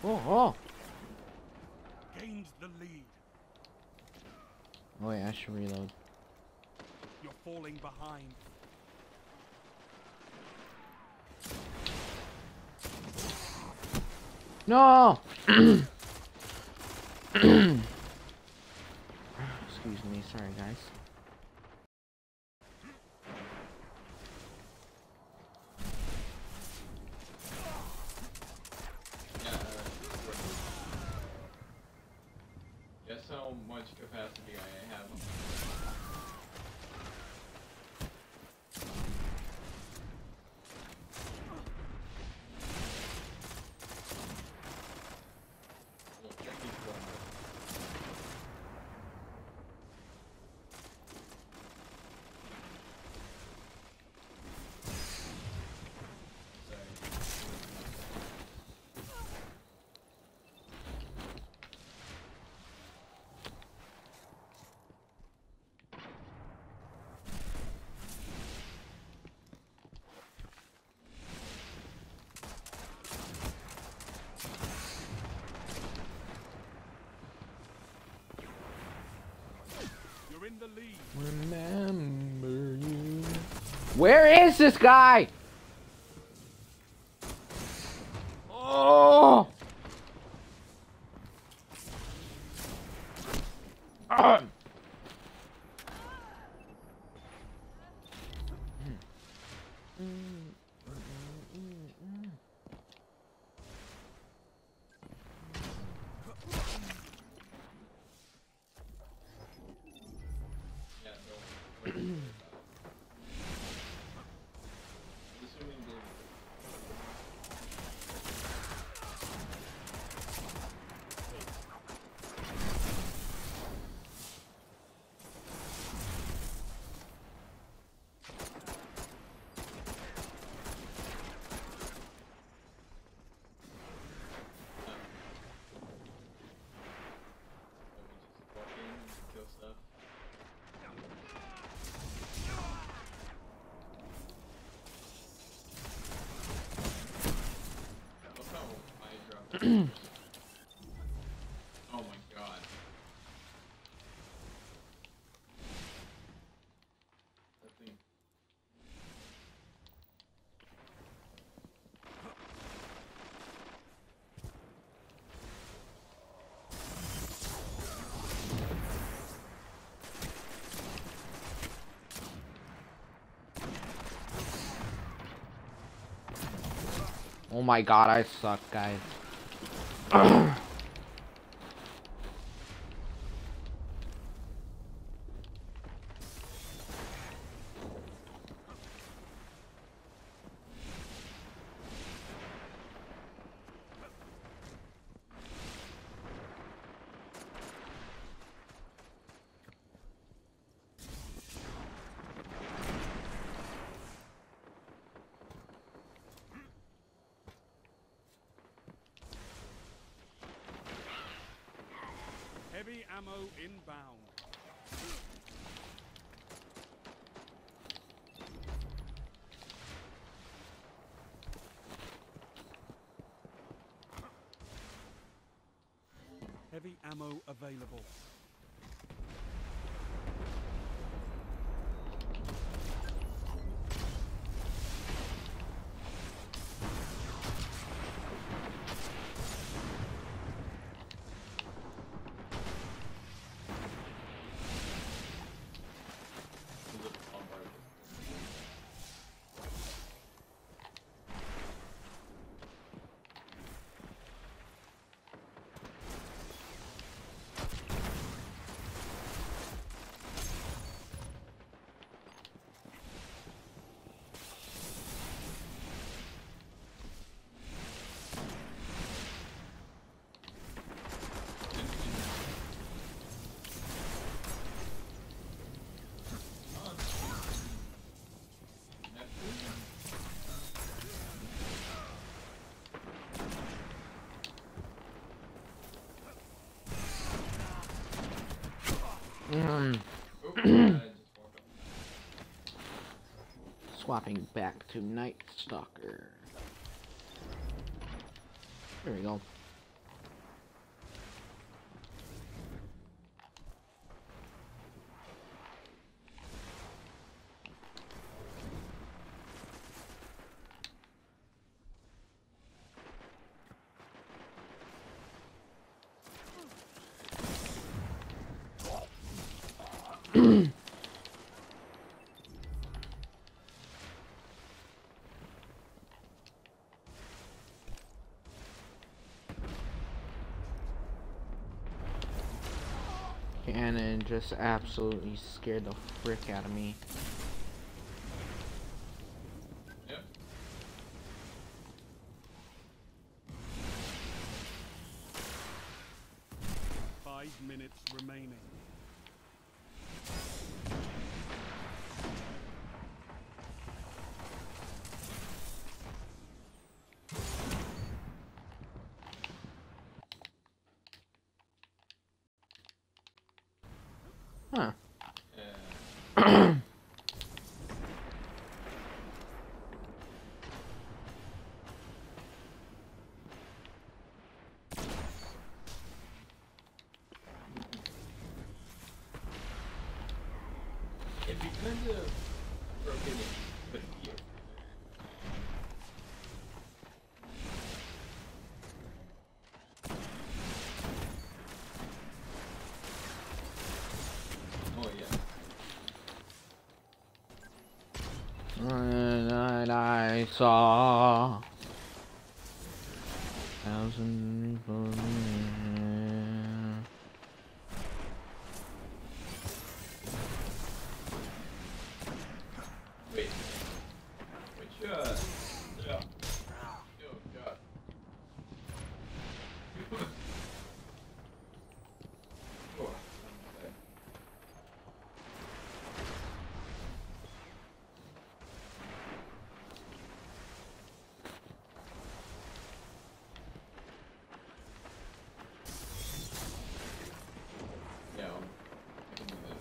Oh. Gained the lead. Oh wait, I should reload. You're falling behind. No! Excuse me, sorry guys. Guess how much capacity I have. You're in the lead. Remember you. Where is this guy? Oh! Ah! Yeah, no. Assuming kill stuff. Look how I dropped it. Oh my god. That thing. Oh my god, I suck, guys. Heavy ammo inbound. Heavy ammo available. Swapping back to Night Stalker. There we go. Cannon just absolutely scared the frick out of me. Yep. Five minutes remaining. Huh. Yeah. It'd be kind of broken but here. Oh yeah. And I saw 1,000 people there. Wait. Which yeah. Oh god. Oh, okay. Yeah, I can do that.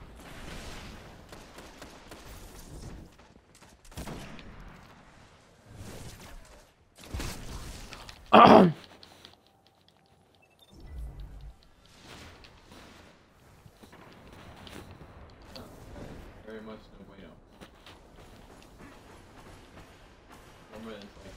Very much no bueno. Remember it's like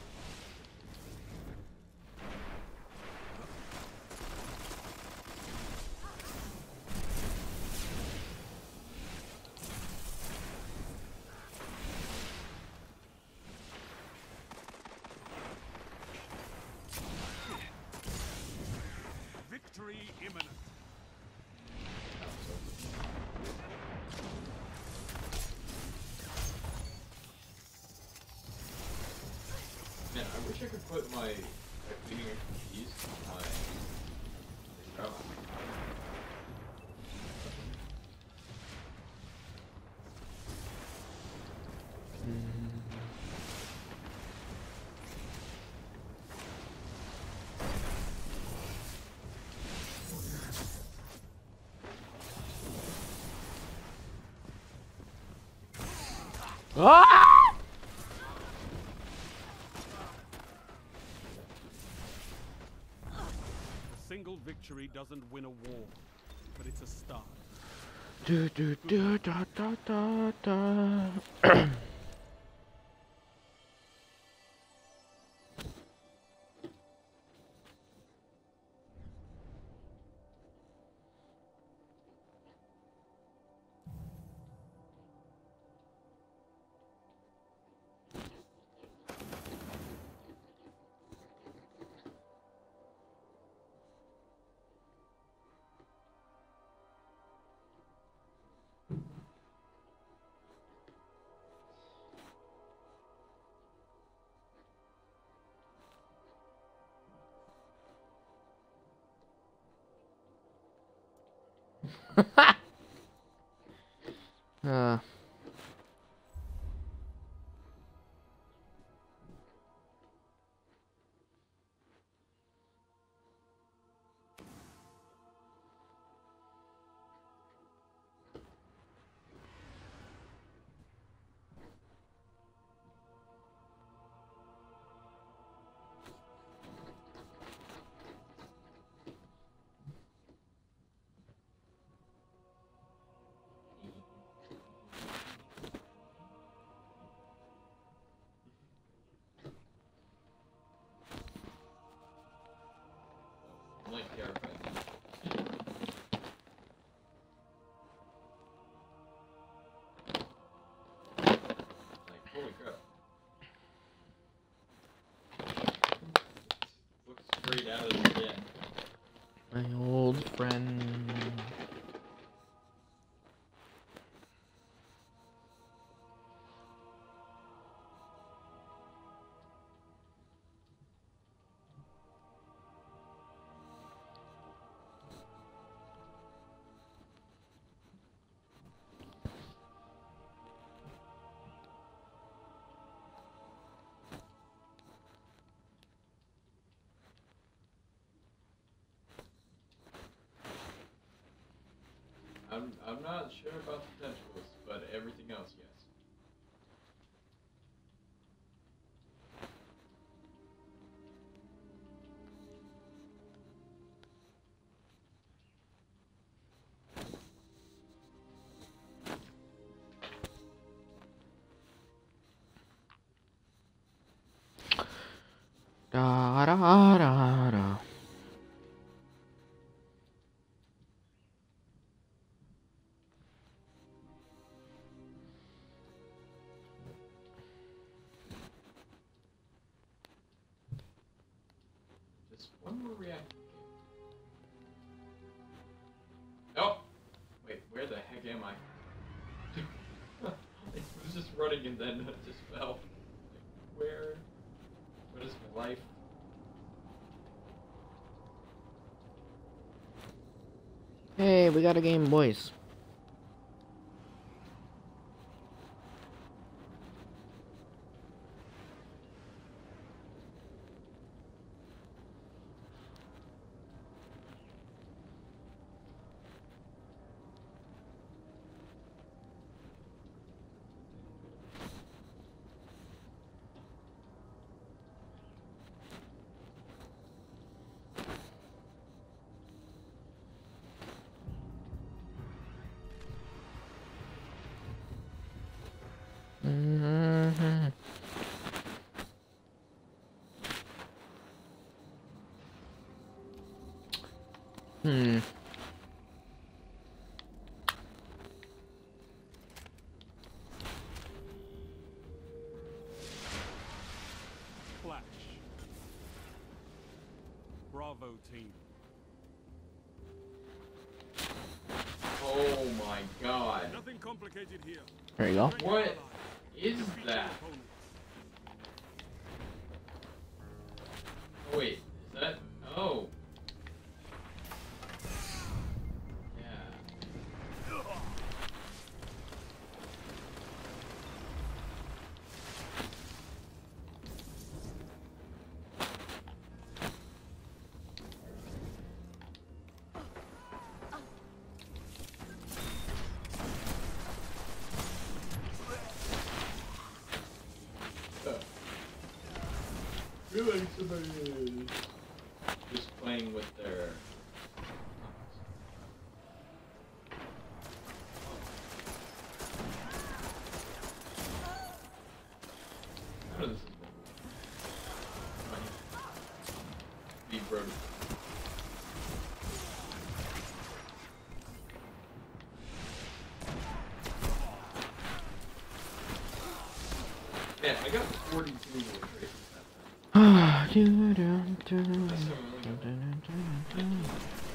Victory imminent. man, I wish I could put my cleaning keys on my drum. Ah! A single victory doesn't win a war, but it's a start. Do do do da da da da. uh. My old friend. I'm not sure about the tentacles, but everything else, yes. Da da da da. Just one more reactor. Oh! Wait, where the heck am I? I was just running and then I just fell. Like, where? What is my life? Hey, we got a game, boys. Mm-hmm. Hmm. Flash. Bravo team. Oh my god. Nothing complicated here. There you go. What is Defeat that? your opponents. Oh, wait, is that? Oh. Yeah. Feel like somebody is just playing with their. How does this be broken? Man, I got 42 more traces that time. That's so really good.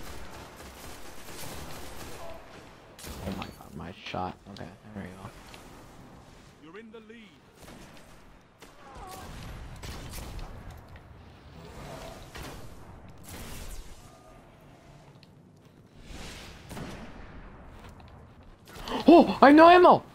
Oh my god, my shot. Okay, there we go. You're in the lead. Oh, I have no ammo!